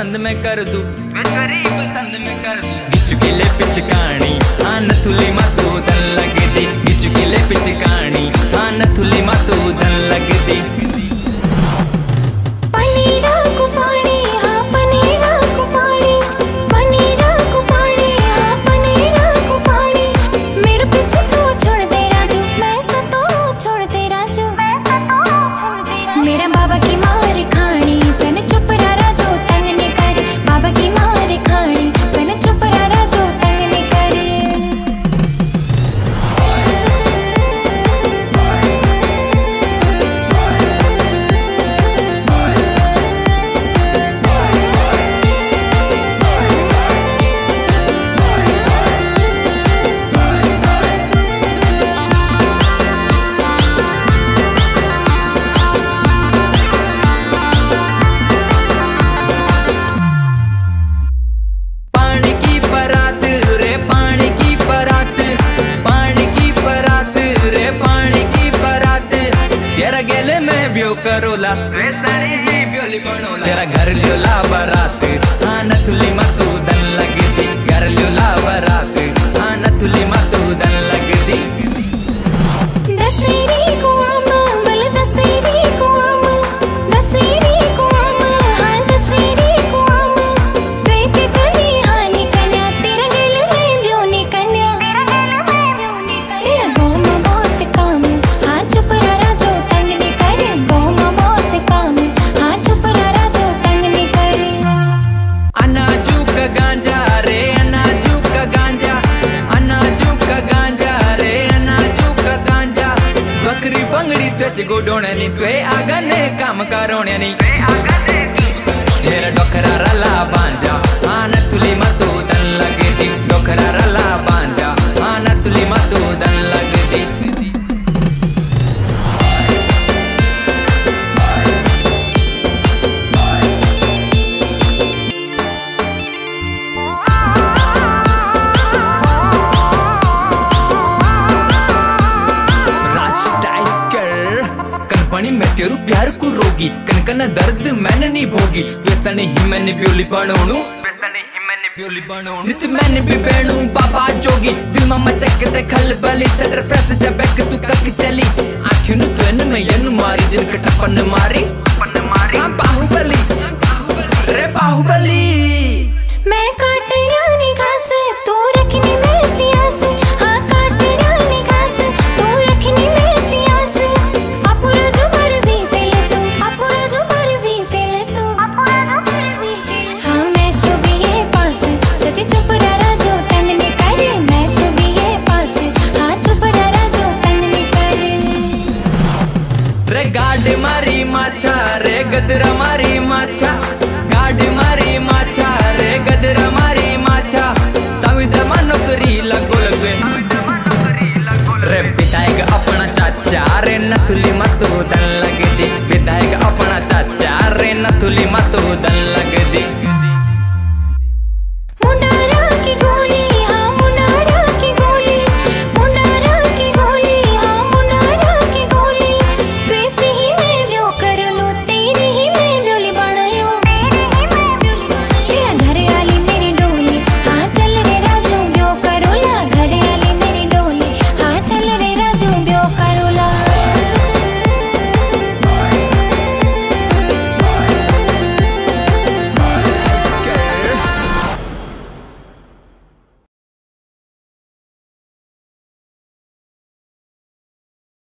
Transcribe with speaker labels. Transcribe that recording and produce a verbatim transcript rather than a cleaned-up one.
Speaker 1: पसंद में कर दू पसंद में कर दू गिचुकिले पिचकाणी हाँ नथुली मातू दन लग दी गिचुकिले पिचकाणी हाँ नथुली मातू दन लग दी
Speaker 2: पनीरा को पानी हाँ पनीरा को पानी पनीरा को पानी हाँ पनीरा को पानी मेरे पीछे तू छोड़ दे राजू मैं सतो छोड़ दे राजू मैं सतो छोड़ दे राजू मेरा बाबा की मार खानी तने चुप रहा राजू तंग ने करे बाबा की मार खानी तने चुप रहा राजू तंग ने करे करोला तेरा घर ल्योला बारात हाँ नथुली मातू दन लग दी घर ल्योला बारात हाँ नथुली मातू दन लग दी दसेरी को आम बल दसेरी को आम दसेरी को आम हाँ दसेरी को आम द्वैत कवि हानि कन्या तेरा गल में ब्योनी कन्या तेरा गोम बहुत काम हाँ चुप रहा राजो तंग ने करे गोम बहुत काम हाँ चुप रहा राजो तंग ने करे
Speaker 1: अनाजू का गांजा रे अनाजू का गांजा अनाजू का गांजा रे अनाजू का गांजा बकरी बंगड़ी तुझे गोडोने नी तुए आगने काम करोने नी मेरा डोखरा रला बांजा हाँ नथुली मातू दन लग दी डोखरा रला बांजा हाँ नथुली मातू दन लग दी मैं तेरू प्यार को रोगी कनकना दर्द मैंने नहीं भोगी व्यसनी ही मैंने ब्योली बनोणू व्यसनी ही मैंने ब्योली बनोणू नित मैंने भी बेणू बाबा जोगी दिल में मचक ते खलबली सटर फ्रेश जब एक तू कक चली आँखों नु तो इन में यनु मारी दिल के टपन मारी टपन मारी बाहुबली रे बाहुबली
Speaker 2: मैं